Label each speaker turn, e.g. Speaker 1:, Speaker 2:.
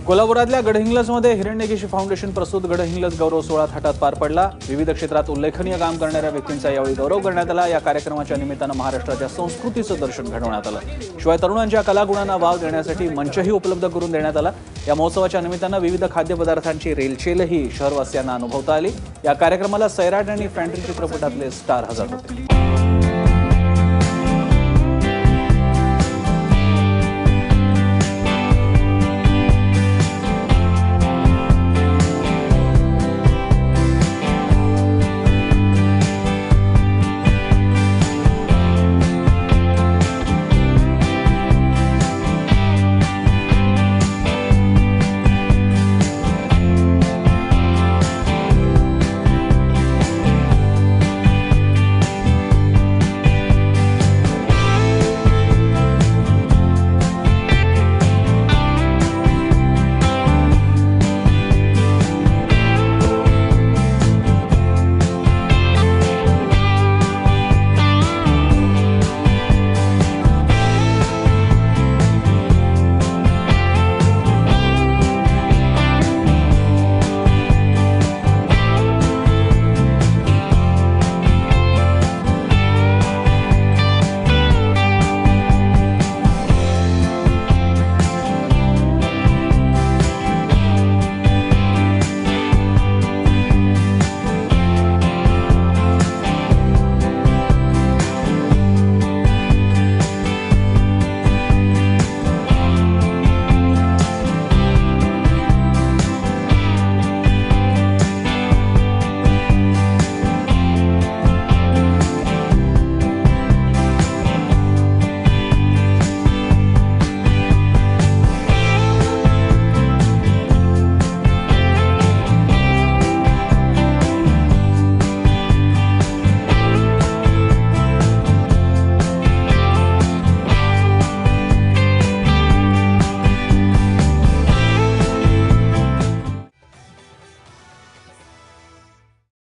Speaker 1: कोल्हापुरातल्या गडहिंग्लजमध्ये हिरण्यकेशी फाउंडेशन प्रस्तुत गडहिंग्लज गौरव सोहळा थाटात पार पडला। विविध क्षेत्रात उल्लेखनीय काम करणाऱ्या व्यक्तींचा यावेळी गौरव करण्यात आला। या कार्यक्रमाच्या निमित्तानं महाराष्ट्राच्या संस्कृतीचं दर्शन घडवण्यात आलं। शिवाय तरुणांच्या कलागुणांना वाव देण्यासाठी मंचही उपलब्ध करून देण्यात आला। या महोत्सवाच्या निमित्तानं विविध खाद्यपदार्थांची रेलचेलही शहरवासियांना अनुभवता आली। या कार्यक्रमाला सैराट आणि फॅन्ट्री चित्रपटातले स्टार हजर होते।